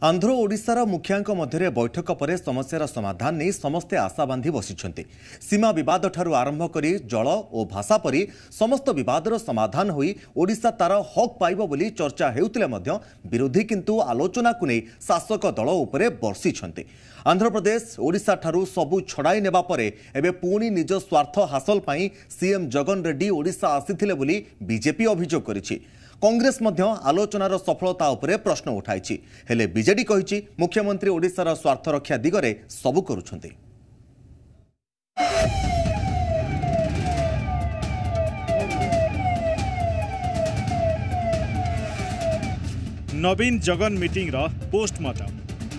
आंध्र ओडिशार मुखियांक मध्य बैठक पर समस्यार समाधान नहीं समस्ते आशा बांधि बसिछन्ति। सीमा विवाद ठारू आरंभ करी जल और भाषा परी समस्त विवादर समाधान होई ओडिशा तार हक पाइबो बोली चर्चा हेउतिले मध्य विरोधी किंतु आलोचना को नहीं शासक दल उपरे बर्षिछन्ति। आंध्र प्रदेश ओडिशा ठारू सबु छड़ाई नेबा परे एबे पुणी निज स्वार्थ हासिल पई सीएम जगन रेड्डी ओडिशा आसीथिले बोली बीजेपी अभियोग करिछि। कांग्रेस मध्य आलोचनार सफलता उपरे प्रश्न उठाई हेले बीजेडी कहिछि मुख्यमंत्री ओडिशार स्वार्थ रक्षा दिगरे सबु करुछन्ति। नवीन जगन मीटिंग रा पोस्टमार्टम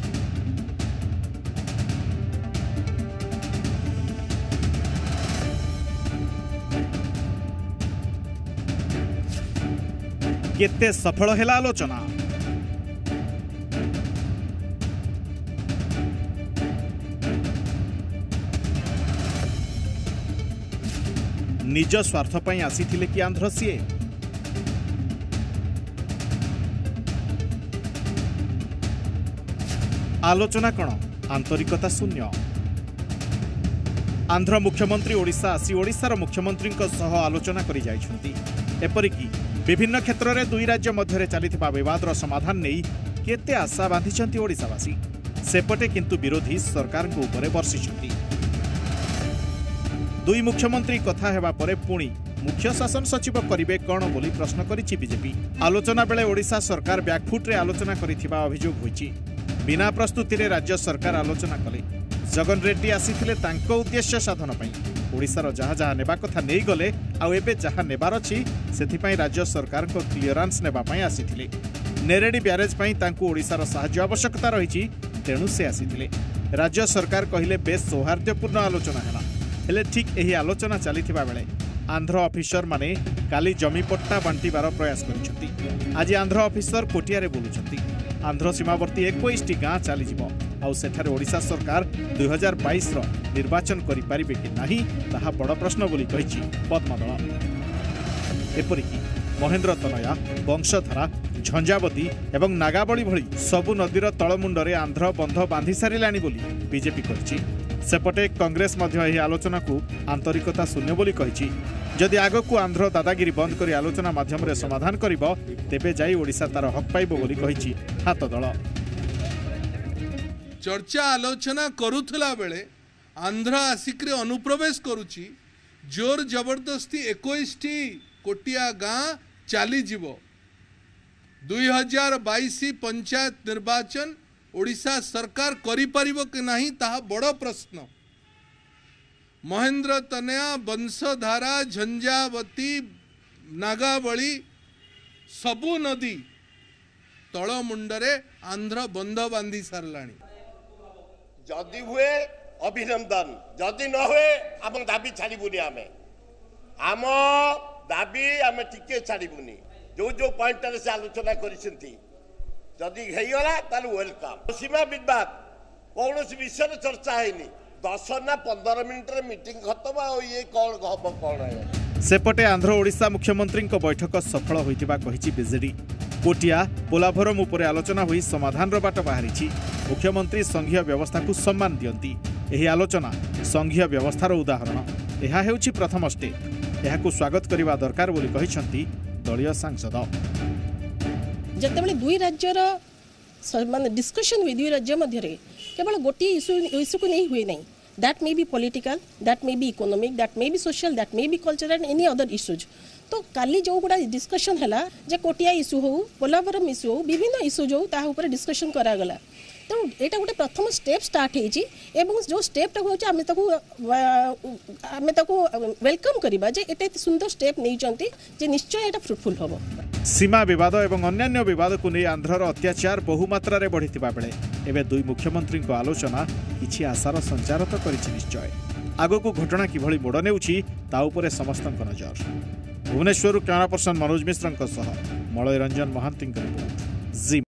केते सफल हेला आलोचना। निज स्वार्थ पई आसीथिले कि आंध्र सीए आलोचना कण आंतरिकता शून्य। आंध्र मुख्यमंत्री ओडिशा आसी ओडिशार मुख्यमंत्री सह आलोचना करि जाइछन्ति। एपरिकी विभिन्न क्षेत्र में दुई राज्य मध्य चलिथिबा विवादर समाधान नहीं केते आशा बांधिछन्ति ओडिशावासी। सेपटे किंतु विरोधी सरकार को ऊपर बर्षिछन्ति। दुई मुख्यमंत्री कथा हेबा परे पुणी मुख्य शासन सचिव करिवे कौन बोली प्रश्न करिछि बीजेपी। आलोचना बेले ओडिशा सरकार बैकफुट रे आलोचना करिथिबा अभियोग होइछि। बिना प्रस्तुति रे राज्य सरकार आलोचना कले। जगन रेड्डी आसीथिले तांको उद्देश्य साधन पई ओडिशार जहाँ जहाँ नेबा कथा नहीं गले आउ एबे जहाँ नेबार अछि सेथिपई राज्य सरकार को क्लियरेंस नेबा पई आसीथिले। नेरेडी ब्यारेज पई तांको ओडिशार साहाय्य आवश्यकता रहिछि तेणु से आसीथिले। राज्य सरकार कहिले बेस सौहार्द्यपूर्ण आलोचना हैला हेले ठीक एही आलोचना चलिथिबा बेले आंध्र ऑफिसर माने काली जमी पट्टा बांटिबार प्रयास करिसथि। आज आंध्र ऑफिसर कोटियारे बोलुछथि। आंध्र सीमावर्ती 21टी गाँ चलीजिबो आउ सेठारे ओडिशा सरकार 2022 रो निर्वाचन करि पारिबे कि नाही ताहा बड़ प्रश्न बोली कहिछि पद्मदल। एपरिकी महेंद्र तनया वंशधारा झंझावती एवं नागाबली भली सबु नदीर तलमुंडरे आंध्र बंध बांधि सारिलाणी बोली बीजेपी कहिछि। सेपटे कांग्रेस मध्य एही आलोचना को आंतरिकता शून्य बोली कहिछि। जदि आगकू आंध्र दादागिरी बंद करी आलोचना माध्यम रे समाधान करिबो तेबे जाई ओडिशा तार हक पाइबो बोली कहिछि हाथ दल। चर्चा आलोचना करुथला बेले आंध्र आसिक अनुप्रवेश करुछि। जोर जबरदस्ती 21टी कोटिया गाँ चली जीवो। 2022 पंचायत निर्वाचन ओडिशा सरकार करि परिबो कि नहीं ताहा बड़ प्रश्न। महेंद्र तनया वंशधारा झंझावती नागावली सबु नदी तलमुंडरे आंध्र बंध बांधी सारलाणी। जदि हुए अभिनंदन जदि न हुए आम दाबी छाड़बुनि। आम दाबी आम टिके छाड़बुनि। जो जो पॉइंट से आलोचना करी होगा ताल वेलकम। सीमा विवाद कौन विषय चर्चा है 10 ना 15 मिनिट मीटिंग खत्म ये कौन हम कौन है। सेपटे आंध्र ओडिशा मुख्यमंत्री बैठक सफल होइतिबा कहिछि बीजेडी। कोटिया पोलाभरम उपरे आलोचना हुई समाधान बाट बाहरी। मुख्यमंत्री संघीय व्यवस्था को सम्मान दियंती। एही आलोचना संघीय व्यवस्थार उदाहरण। यह हेउछि प्रथम स्टेप। यहाकू स्वागत करिबा दरकार बोली कहिसंती दलीय सांसद। जतेबेले दुई राज्यर माने डिस्कशन हुई दुई राज्य मध्य केवल गोटे इश्यू को नहीं हुए नहीं। That may be political, that may be economic, that may be social, that may be cultural and any other issues. तो काली जो गुड़ा डिस्कशन है जे कोटिया इश्यू हो पोलाभरम इश्यू हो विभिन्न इश्यू जो ता ऊपर डिस्कशन करागला। तो यहाँ गोटे प्रथम स्टेप स्टार्ट हो जो स्टेपटा आम वेलकम करवा जे एते सुंदर स्टेप नहीं जे निश्चय यहाँ फ्रुटफुल हम। सीमा विवाद एवं अन्यान्य विवाद को नहीं आंध्रर अत्याचार बहुमात्रा रे बढ़िथिबा बेले एबे दुई मुख्यमंत्री आलोचना किछि आशार संचार तो करिछि निश्चय। आगको घटना किभଳି मोड़ नेउछि ता उपरे समस्तक नजर। Bhubaneswar camera person Manoj Mishra Malay Ranjan Mohanty report.